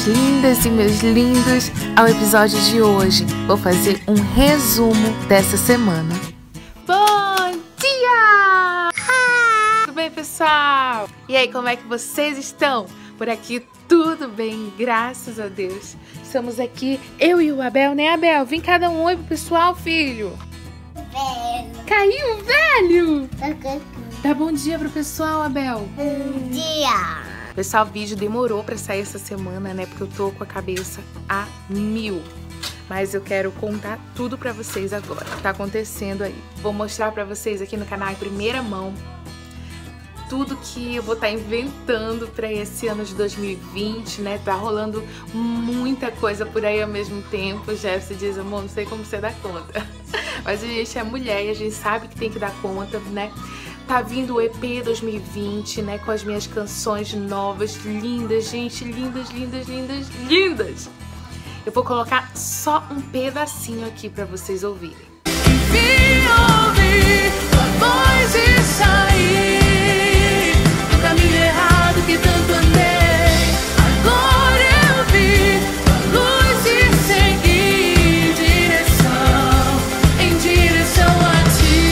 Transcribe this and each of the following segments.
minhas lindas e meus lindos, ao episódio de hoje. Vou fazer um resumo dessa semana. Bom dia! Tudo bem, pessoal? E aí, como é que vocês estão? Por aqui tudo bem, graças a Deus. Estamos aqui, eu e o Abel, né, Abel? Vem cá dar um oi pro pessoal, filho. Velho. Caiu, velho! Dá bom dia pro pessoal, Abel. Bom dia. Pessoal, o vídeo demorou pra sair essa semana, né? Porque eu tô com a cabeça a mil. Mas eu quero contar tudo pra vocês agora, o que tá acontecendo aí. Vou mostrar pra vocês aqui no canal em primeira mão tudo que eu vou estar inventando pra esse ano de 2020, né? Tá rolando muita coisa por aí ao mesmo tempo. Jefferson diz, amor, não sei como você dá conta. Mas a gente é mulher e a gente sabe que tem que dar conta, né? Tá vindo o EP 2020, né? Com as minhas canções novas, lindas, gente, lindas, lindas, lindas, lindas. Eu vou colocar só um pedacinho aqui pra vocês ouvirem. Vim ouvir tua voz e sair do caminho errado que tanto andei. Agora eu vi tua luz e segui em direção a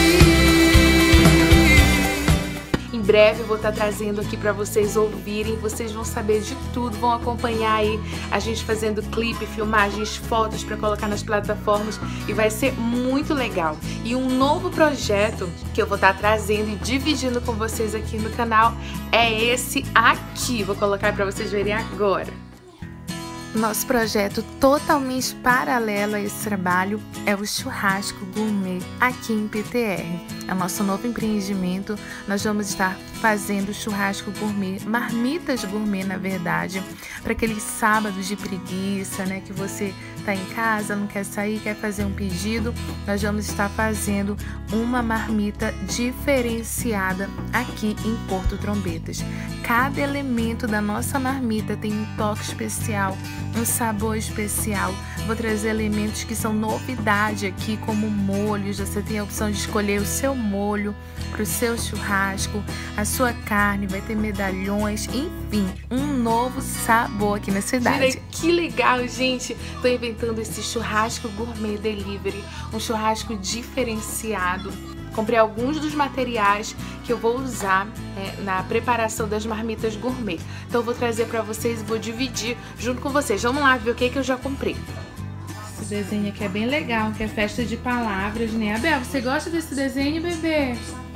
ti. Em breve eu vou estar trazendo aqui pra vocês ouvirem, vocês vão saber de tudo, vão acompanhar aí a gente fazendo clipe, filmagens, fotos pra colocar nas plataformas e vai ser muito legal. E um novo projeto que eu vou estar trazendo e dividindo com vocês aqui no canal é esse aqui, vou colocar pra vocês verem agora. Nosso projeto totalmente paralelo a esse trabalho é o Churrasco Gourmet aqui em PTR. É o nosso novo empreendimento. Nós vamos estar fazendo churrasco gourmet, marmitas gourmet na verdade, para aqueles sábados de preguiça, né, que você tá em casa, não quer sair, quer fazer um pedido. Nós vamos estar fazendo uma marmita diferenciada aqui em Porto Trombetas. Cada elemento da nossa marmita tem um toque especial, um sabor especial. Vou trazer elementos que são novidade aqui, como molhos. Você tem a opção de escolher o seu molho para o seu churrasco, a sua carne, vai ter medalhões, enfim, um novo sabor aqui na cidade. Mira, que legal, gente! Tô inventando esse churrasco gourmet delivery, um churrasco diferenciado. Comprei alguns dos materiais que eu vou usar na preparação das marmitas gourmet. Então eu vou trazer pra vocês e vou dividir junto com vocês. Vamos lá ver o que eu já comprei. Esse desenho aqui é bem legal, que é festa de palavras, né? Abel, você gosta desse desenho, bebê?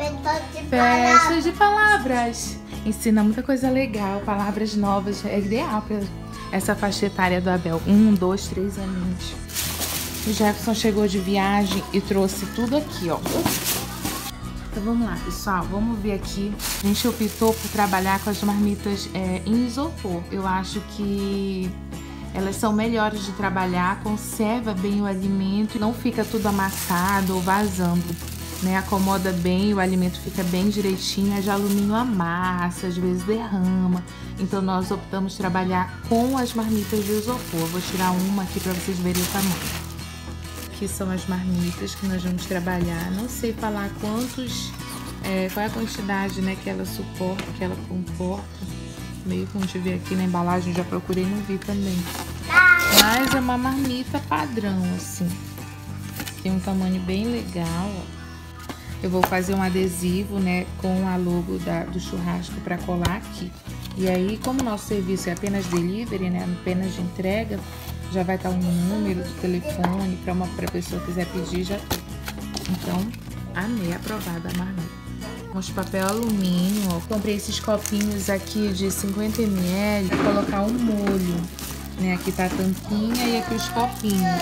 Festa de palavras. Ensina muita coisa legal, palavras novas. É ideal pra essa faixa etária do Abel. 1, 2, 3 aninhos. O Jefferson chegou de viagem e trouxe tudo aqui, ó. Então vamos lá, pessoal, vamos ver aqui. A gente optou por trabalhar com as marmitas em isopor. Eu acho que elas são melhores de trabalhar, conserva bem o alimento e não fica tudo amassado ou vazando, né? Acomoda bem, o alimento fica bem direitinho. A de alumínio amassa, às vezes derrama. Então nós optamos trabalhar com as marmitas de isopor. Vou tirar uma aqui para vocês verem o tamanho. Aqui são as marmitas que nós vamos trabalhar. Não sei falar quantos, qual é a quantidade, né, que ela suporta, que ela comporta. Meio que a gente vê aqui na embalagem, já procurei e não vi também. Mas é uma marmita padrão, assim. Tem um tamanho bem legal, ó. Eu vou fazer um adesivo, né, com a logo do churrasco para colar aqui. E aí, como o nosso serviço é apenas delivery, né, apenas de entrega, já vai estar um número do telefone para a pessoa que quiser pedir, já tem. Então, amei, aprovada a marmita. Uns papel alumínio, ó. Comprei esses copinhos aqui de 50 ml para colocar um molho, né? Aqui tá a tampinha e aqui os copinhos.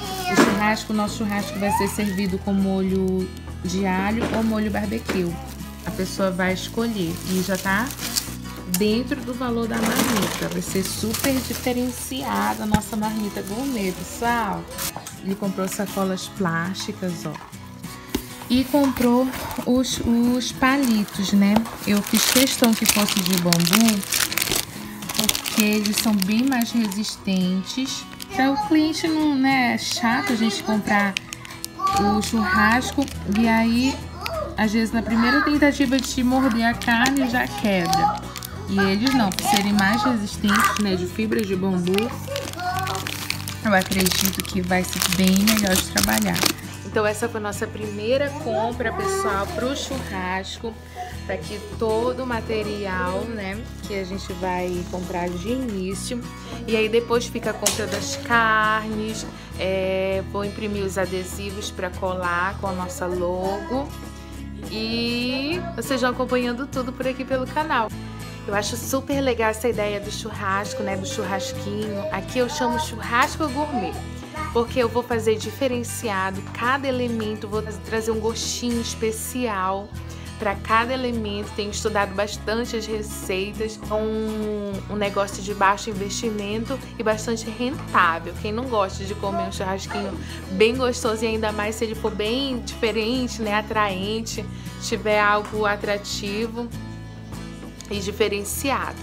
O nosso churrasco vai ser servido com molho de alho ou molho barbecue. A pessoa vai escolher e já tá dentro do valor da marmita. Vai ser super diferenciada a nossa marmita gourmet, pessoal. Ele comprou sacolas plásticas, ó. E comprou os palitos, né? Eu fiz questão que fosse de bambu, porque eles são bem mais resistentes. Para o cliente não, né? É chato a gente comprar o churrasco e aí, às vezes, na primeira tentativa de morder a carne já quebra. E eles não, por serem mais resistentes, né, de fibras de bambu, eu acredito que vai ser bem melhor de trabalhar. Então essa foi a nossa primeira compra, pessoal, para o churrasco. Tá aqui todo o material, né, que a gente vai comprar de início. E aí depois fica a compra das carnes, vou imprimir os adesivos para colar com a nossa logo. E vocês vão acompanhando tudo por aqui pelo canal. Eu acho super legal essa ideia do churrasco, né, do churrasquinho. Aqui eu chamo churrasco gourmet, porque eu vou fazer diferenciado cada elemento, vou trazer um gostinho especial para cada elemento. Tenho estudado bastante as receitas, um negócio de baixo investimento e bastante rentável. Quem não gosta de comer um churrasquinho bem gostoso, e ainda mais se ele for bem diferente, né, atraente, tiver algo atrativo e diferenciado.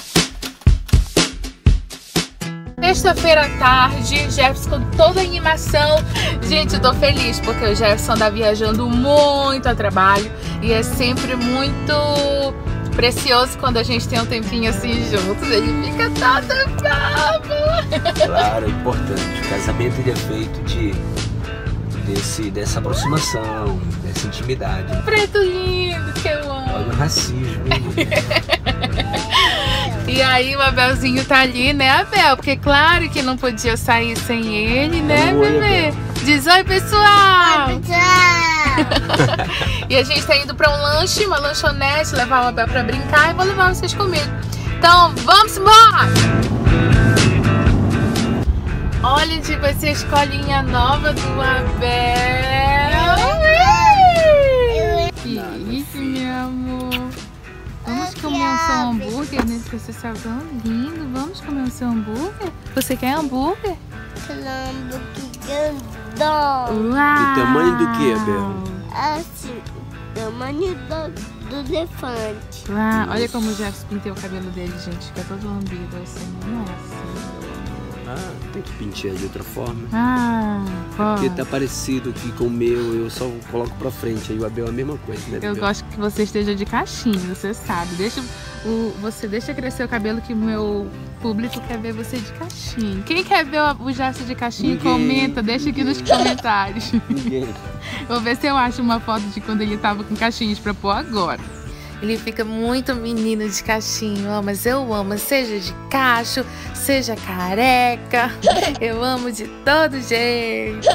Sexta-feira à tarde, Jefferson com toda a animação. Gente, eu tô feliz porque o Jefferson tá viajando muito a trabalho e é sempre muito precioso quando a gente tem um tempinho assim juntos. Ele fica todo fofo. Claro, é importante. O casamento ele é feito dessa aproximação, dessa intimidade. Preto lindo, que eu amo. Olha o racismo. E aí o Abelzinho tá ali, né, Abel? Porque claro que não podia sair sem ele, né, Oi, bebê? Abel. Diz oi, pessoal! Tchau. E a gente tá indo pra um lanche, uma lanchonete, levar o Abel pra brincar e vou levar vocês comigo. Então, vamos embora! Olha, tipo, essa escolinha nova do Abel. Que isso, meu amor. Vamos comer o seu hambúrguer nesse processal tão lindo. Vamos comer o seu hambúrguer? Você quer hambúrguer? Calambo que grandão. Uau! Do tamanho do que, Abel? Assim, tamanho do elefante. Uau! Olha como o Jefferson pintei o cabelo dele, gente. Fica todo lambido assim. Nossa. Ah, tem que pentear de outra forma. Ah, Porque tá parecido aqui com o meu, eu só coloco pra frente. Aí o Abel é a mesma coisa, né? eu Abel? gosto que você esteja de cachinho, você sabe. Você deixa crescer o cabelo que o meu público quer ver você de cachinho. Quem quer ver o Jefferson de cachinho, Ninguém. comenta, deixa aqui nos comentários. Ninguém. Vou ver se eu acho uma foto de quando ele tava com cachinhos pra pôr agora. Ele fica muito menino de cachinho, mas eu amo, seja de cacho, seja careca, eu amo de todo jeito.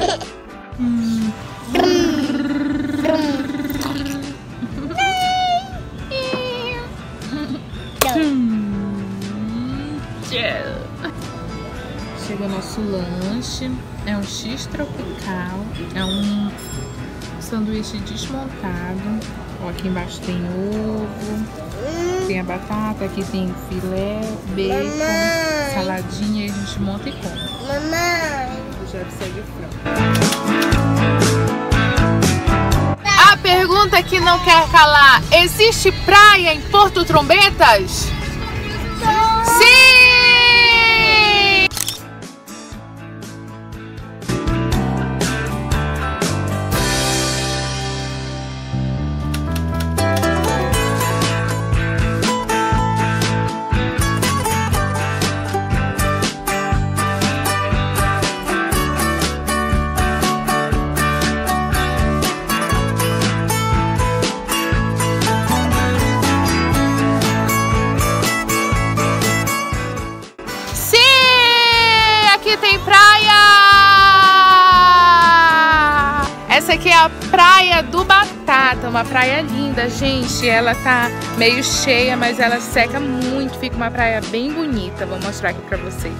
Chega o nosso lanche, é um X tropical, é um sanduíche desmontado. Ó, aqui embaixo tem ovo, tem a batata, aqui tem filé, bacon, Mamãe. saladinha, e a gente monta e come. Mamãe. O Jeff segue frango. A pergunta que não quer calar: existe praia em Porto Trombetas? Sim! Essa aqui é a Praia do Batata, uma praia linda, gente. Ela tá meio cheia, mas ela seca muito, fica uma praia bem bonita. Vou mostrar aqui pra vocês.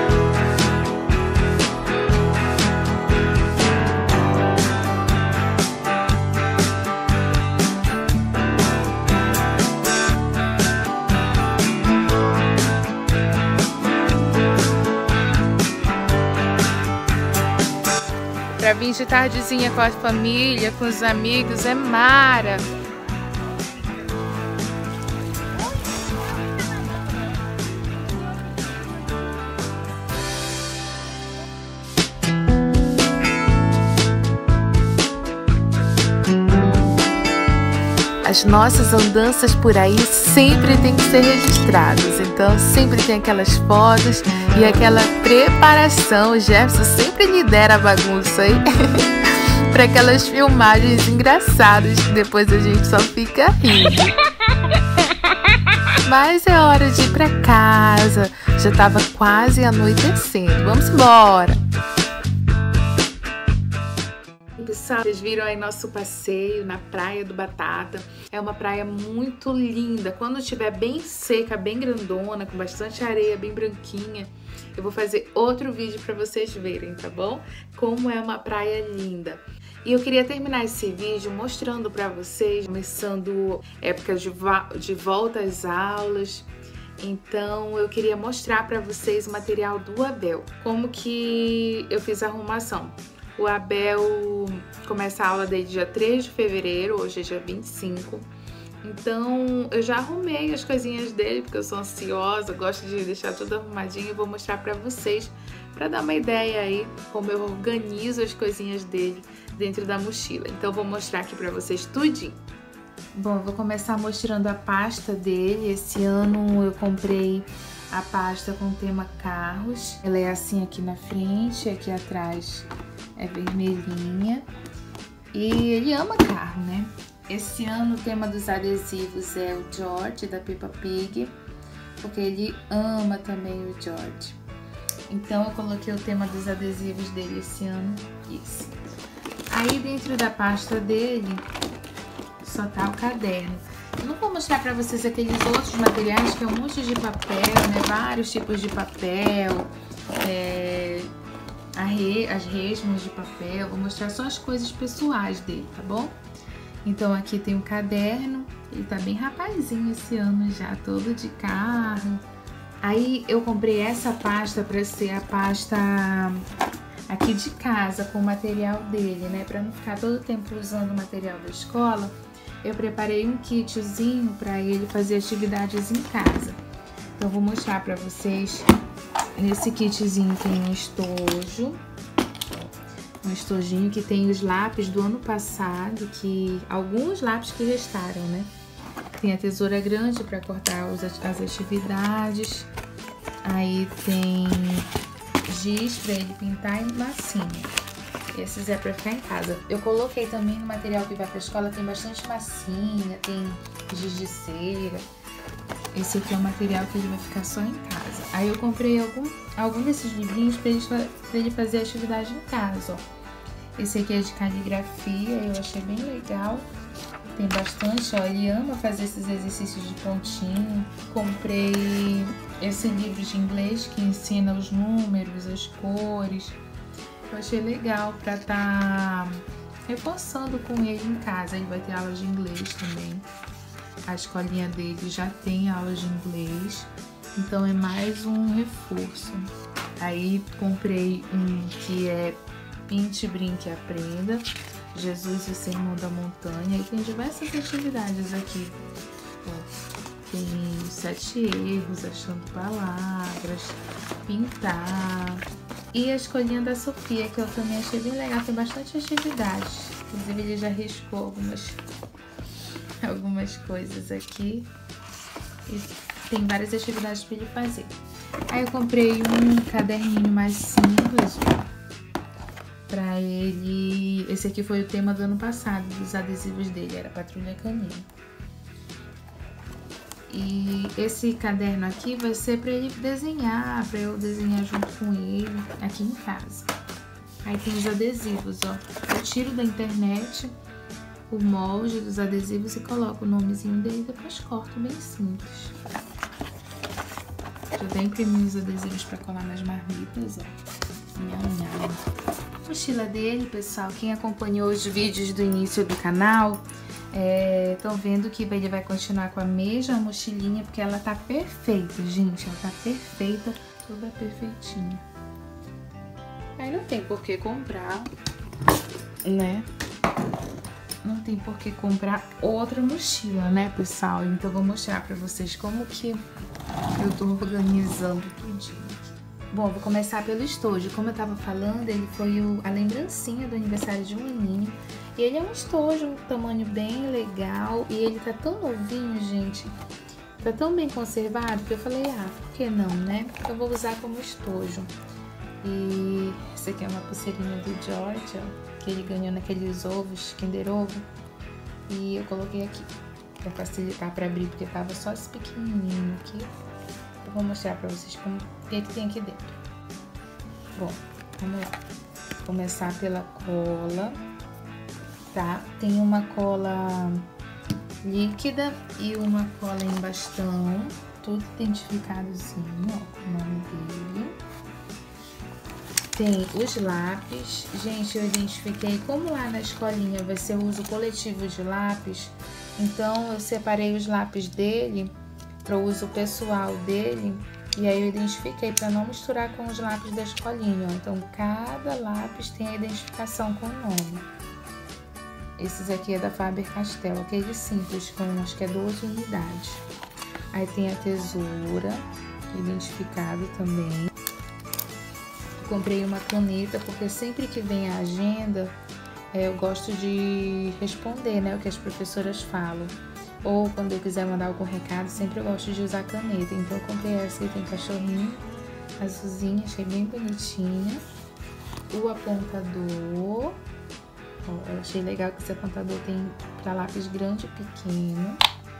Pra vir de tardezinha com a família, com os amigos, é mara. as nossas andanças por aí sempre tem que ser registradas. Então sempre tem aquelas fotos e aquela preparação. O Jefferson sempre lidera a bagunça aí para aquelas filmagens engraçadas que depois a gente só fica rindo. Mas é hora de ir para casa. Já estava quase anoitecendo. Vamos embora. Pessoal, vocês viram aí nosso passeio na Praia do Batata. É uma praia muito linda. Quando estiver bem seca, bem grandona, com bastante areia, bem branquinha, eu vou fazer outro vídeo para vocês verem, tá bom? Como é uma praia linda. E eu queria terminar esse vídeo mostrando para vocês, começando época de volta às aulas. Então eu queria mostrar para vocês o material do Abel. Como que eu fiz a arrumação. O Abel começa a aula dele dia 3 de fevereiro, hoje é dia 25. Então eu já arrumei as coisinhas dele, porque eu sou ansiosa, gosto de deixar tudo arrumadinho e vou mostrar pra vocês, pra dar uma ideia aí como eu organizo as coisinhas dele dentro da mochila. Então eu vou mostrar aqui pra vocês tudinho. Bom, eu vou começar mostrando a pasta dele. Esse ano eu comprei a pasta com o tema carros. Ela é assim aqui na frente, aqui atrás é vermelhinha. E ele ama carro, né? Esse ano o tema dos adesivos é o George, da Peppa Pig, porque ele ama também o George. Então eu coloquei o tema dos adesivos dele esse ano, isso. Aí dentro da pasta dele só tá o caderno. Eu não vou mostrar pra vocês aqueles outros materiais, que é um monte de papel, né? Vários tipos de papel, as resmas de papel. Vou mostrar só as coisas pessoais dele, tá bom? Então aqui tem um caderno, ele tá bem rapazinho esse ano já, todo de carro. Aí eu comprei essa pasta pra ser a pasta aqui de casa, com o material dele, né? Pra não ficar todo o tempo usando o material da escola, eu preparei um kitzinho pra ele fazer atividades em casa. Então eu vou mostrar pra vocês. Nesse kitzinho tem um estojo. Um estojinho que tem os lápis do ano passado, alguns lápis que restaram, né? Tem a tesoura grande para cortar as atividades. Aí tem giz para ele pintar e massinha. Esses é para ficar em casa. Eu coloquei também no material que vai para a escola, tem bastante massinha, tem giz de cera. Esse aqui é o material que ele vai ficar só em casa. Aí eu comprei algum desses livrinhos para ele fazer atividade em casa, ó. Esse aqui é de caligrafia, eu achei bem legal. Tem bastante, ó, ele ama fazer esses exercícios de pontinho. Comprei esse livro de inglês que ensina os números, as cores. Eu achei legal para estar reforçando com ele em casa. Ele vai ter aula de inglês também. A escolinha dele já tem aula de inglês, então é mais um reforço. Aí comprei um que é Pinte, Brinque e Aprenda, Jesus e o Sermão da Montanha. E tem diversas atividades aqui. Ó, tem 7 erros, achando palavras, pintar. E a escolinha da Sofia, que eu também achei bem legal, tem bastante atividades. Inclusive ele já riscou algumas coisas aqui e tem várias atividades para ele fazer. Aí eu comprei um caderninho mais simples para ele. Esse aqui foi o tema do ano passado, dos adesivos dele, era Patrulha Canina. E esse caderno aqui vai ser para ele desenhar, para eu desenhar junto com ele aqui em casa. Aí tem os adesivos, ó. Eu tiro da internet o molde dos adesivos e coloco o nomezinho dele e depois corto, bem simples. Já até imprimi os adesivos para colar nas marmitas, ó. Nham. Mochila dele, pessoal, quem acompanhou os vídeos do início do canal, estão vendo que ele vai continuar com a mesma mochilinha, porque ela tá perfeita, gente. Ela tá perfeita, toda perfeitinha. Aí não tem por que comprar, né? Não tem por que comprar outra mochila, né, pessoal? Então eu vou mostrar pra vocês como que eu tô organizando tudinho. Bom, vou começar pelo estojo. Como eu tava falando, ele foi a lembrancinha do aniversário de um aninho. E ele é um estojo, um tamanho bem legal. E ele tá tão novinho, gente. Tá tão bem conservado que eu falei, por que não, né? Eu vou usar como estojo. E essa aqui é uma pulseirinha do George, ó, que ele ganhou naqueles ovos, Kinder Ovo. E eu coloquei aqui pra facilitar pra abrir, porque tava só esse pequenininho aqui. Eu vou mostrar pra vocês como que tem aqui dentro. Bom, vamos lá. Vou começar pela cola, tá? Tem uma cola líquida e uma cola em bastão, tudo identificadozinho, ó, com o nome dele. Tem os lápis. Gente, eu identifiquei, como lá na escolinha vai ser o uso coletivo de lápis, então eu separei os lápis dele para o uso pessoal dele, e aí eu identifiquei para não misturar com os lápis da escolinha, ó. Então cada lápis tem a identificação com o nome. Esses aqui é da Faber-Castell, aquele simples, com acho que é 12 unidades. Aí tem a tesoura, identificado também. Comprei uma caneta, porque sempre que vem a agenda, eu gosto de responder, né, o que as professoras falam. Ou quando eu quiser mandar algum recado, sempre eu gosto de usar caneta. Então eu comprei essa que tem cachorrinho, azulzinha, achei bem bonitinha. O apontador, ó, eu achei legal que esse apontador tem para lápis grande e pequeno.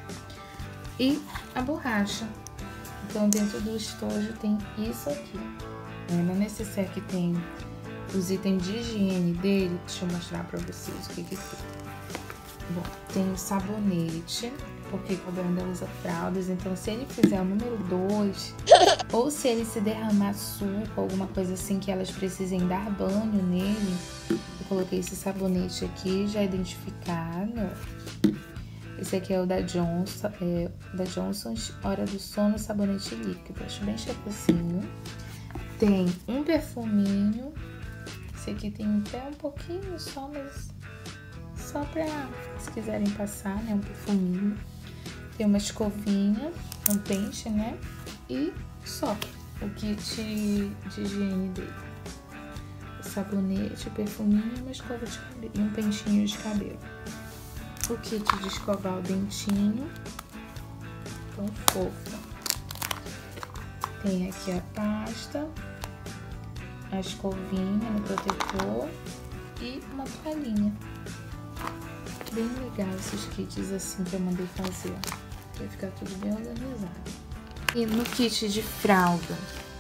E a borracha. Então dentro do estojo tem isso aqui. Na necessaire que tem os itens de higiene dele, deixa eu mostrar pra vocês o que tem. Bom, tem o sabonete, porque quando ainda usa fraldas, então se ele fizer o número 2, ou se ele se derramar suco, alguma coisa assim que elas precisem dar banho nele, eu coloquei esse sabonete aqui, já identificado. Esse aqui é o da Johnson's Hora do Sono Sabonete Líquido, acho bem cheirosinho. Tem um perfuminho, esse aqui tem até um pouquinho só, mas só pra, se quiserem passar, né, um perfuminho. Tem uma escovinha, um pente, né, e só o kit de higiene dele. O sabonete, o perfuminho e uma escova de cabelo, e um pentinho de cabelo. O kit de escovar o dentinho, tão fofo. Tem aqui a pasta, a escovinha no protetor e uma toalhinha. Bem legal esses kits assim que eu mandei fazer. Vai ficar tudo bem organizado. E no kit de fralda,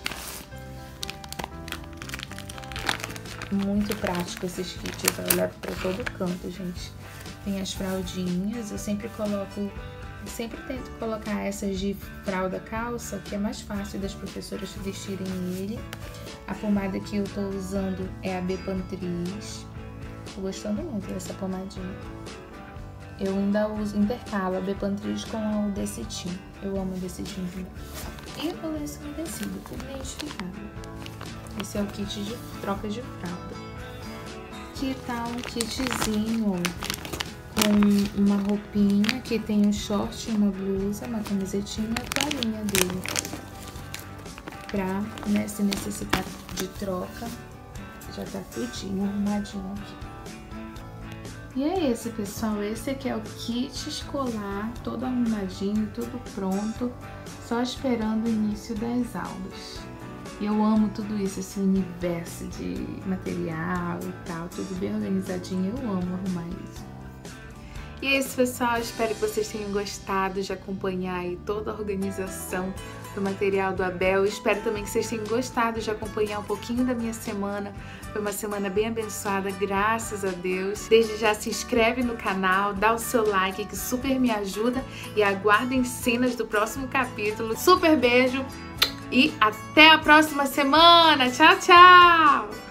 muito prático esses kits, eu levo pra todo canto, gente. Tem as fraldinhas, eu sempre tento colocar essas de fralda calça, que é mais fácil das professoras vestirem ele. A pomada que eu tô usando é a Bepantris. Tô gostando muito dessa pomadinha. Eu ainda intercalo a Bepantris com o Decetim. Eu amo o Decetim também. E o lenço umedecido, tudo identificado. Esse é o kit de troca de fralda. Aqui tá um kitzinho com uma roupinha que tem um short, uma blusa, uma camisetinha e a toalhinha dele. Pra, né, se necessitar de troca, já tá tudinho arrumadinho aqui. E é esse, pessoal, esse aqui é o kit escolar, todo arrumadinho, tudo pronto, só esperando o início das aulas. E eu amo tudo isso, esse universo de material e tal, tudo bem organizadinho, eu amo arrumar isso. E é isso, pessoal, espero que vocês tenham gostado de acompanhar aí toda a organização do material do Abel. Espero também que vocês tenham gostado de acompanhar um pouquinho da minha semana. Foi uma semana bem abençoada, graças a Deus. Desde já se inscreve no canal, dá o seu like que super me ajuda e aguardem cenas do próximo capítulo. Super beijo e até a próxima semana. Tchau, tchau!